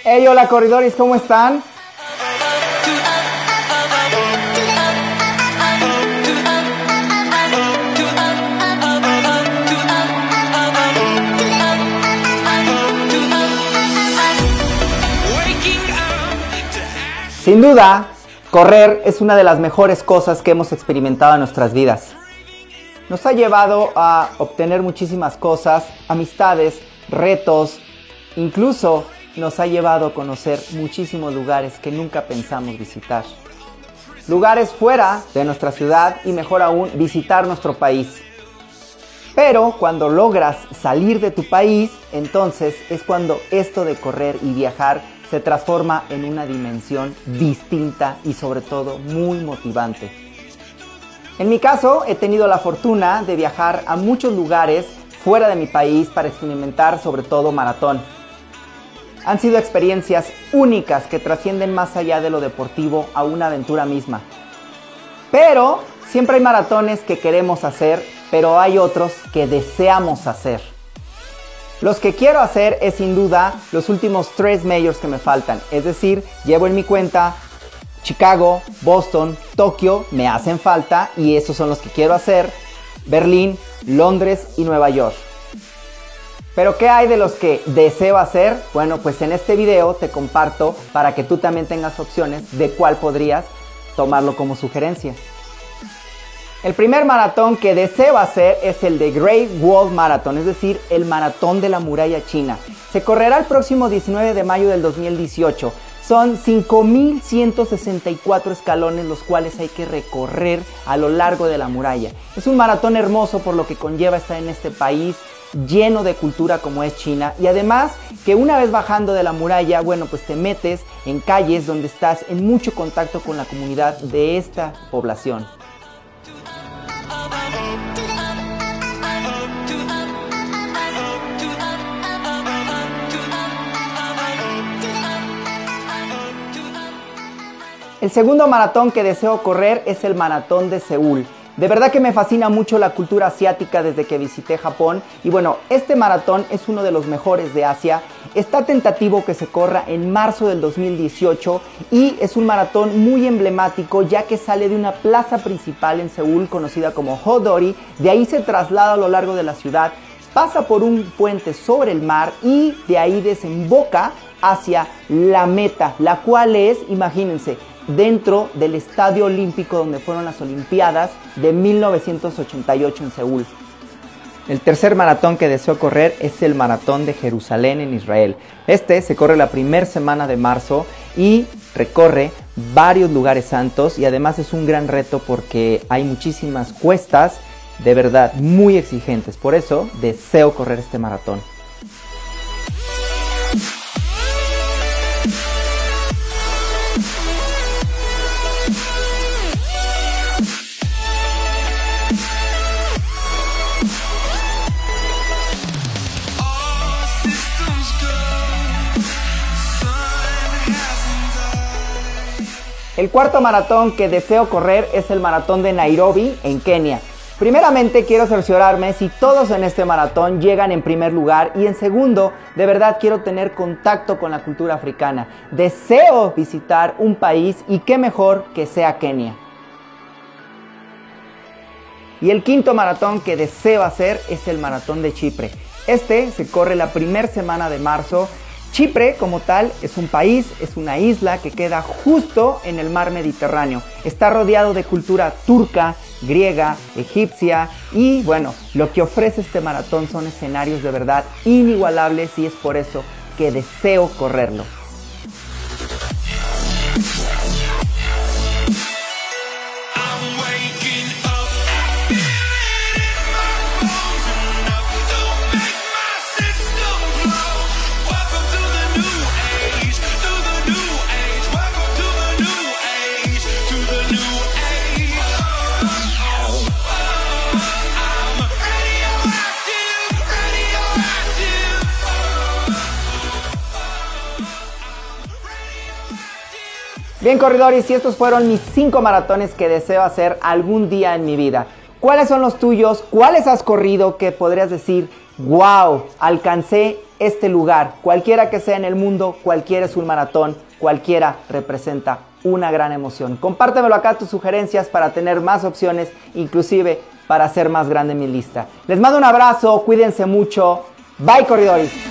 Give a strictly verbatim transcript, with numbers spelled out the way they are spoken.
Hey, hola corredores, ¿cómo están? Sin duda, correr es una de las mejores cosas que hemos experimentado en nuestras vidas. Nos ha llevado a obtener muchísimas cosas, amistades, retos, incluso nos ha llevado a conocer muchísimos lugares que nunca pensamos visitar. Lugares fuera de nuestra ciudad y mejor aún visitar nuestro país. Pero cuando logras salir de tu país, entonces es cuando esto de correr y viajar se transforma en una dimensión distinta y sobre todo muy motivante. En mi caso, he tenido la fortuna de viajar a muchos lugares fuera de mi país para experimentar sobre todo maratón. Han sido experiencias únicas que trascienden más allá de lo deportivo a una aventura misma. Pero siempre hay maratones que queremos hacer, pero hay otros que deseamos hacer. Los que quiero hacer es sin duda los últimos tres majors que me faltan, es decir, llevo en mi cuenta Chicago, Boston, Tokio, me hacen falta y esos son los que quiero hacer, Berlín, Londres y Nueva York. ¿Pero qué hay de los que deseo hacer? Bueno, pues en este video te comparto para que tú también tengas opciones de cuál podrías tomarlo como sugerencia. El primer maratón que deseo hacer es el de Great Wall Marathon, es decir, el maratón de la muralla china. Se correrá el próximo diecinueve de mayo del dos mil dieciocho. Son cinco mil ciento sesenta y cuatro escalones los cuales hay que recorrer a lo largo de la muralla. Es un maratón hermoso por lo que conlleva estar en este país lleno de cultura como es China, y además que una vez bajando de la muralla, bueno, pues te metes en calles donde estás en mucho contacto con la comunidad de esta población. El segundo maratón que deseo correr es el maratón de Seúl. De verdad que me fascina mucho la cultura asiática desde que visité Japón y bueno, este maratón es uno de los mejores de Asia. Está tentativo que se corra en marzo del dos mil dieciocho y es un maratón muy emblemático ya que sale de una plaza principal en Seúl conocida como Hodori, de ahí se traslada a lo largo de la ciudad, pasa por un puente sobre el mar y de ahí desemboca hacia la meta, la cual es, imagínense, dentro del Estadio Olímpico donde fueron las Olimpiadas de mil novecientos ochenta y ocho en Seúl. El tercer maratón que deseo correr es el maratón de Jerusalén en Israel. Este se corre la primera semana de marzo y recorre varios lugares santos y además es un gran reto porque hay muchísimas cuestas de verdad muy exigentes. Por eso deseo correr este maratón. El cuarto maratón que deseo correr es el maratón de Nairobi en Kenia. Primeramente quiero cerciorarme si todos en este maratón llegan en primer lugar y en segundo, de verdad quiero tener contacto con la cultura africana. Deseo visitar un país y qué mejor que sea Kenia. Y el quinto maratón que deseo hacer es el maratón de Chipre. Este se corre la primera semana de marzo. Chipre, como tal, es un país, es una isla que queda justo en el mar Mediterráneo. Está rodeado de cultura turca, griega, egipcia y bueno, lo que ofrece este maratón son escenarios de verdad inigualables y es por eso que deseo correrlo. Bien corredores, y estos fueron mis cinco maratones que deseo hacer algún día en mi vida. ¿Cuáles son los tuyos? ¿Cuáles has corrido que podrías decir wow, alcancé este lugar. Cualquiera que sea en el mundo, cualquiera es un maratón, cualquiera representa una gran emoción. Compártemelo acá tus sugerencias para tener más opciones, inclusive para hacer más grande mi lista. Les mando un abrazo, cuídense mucho. Bye, corredores.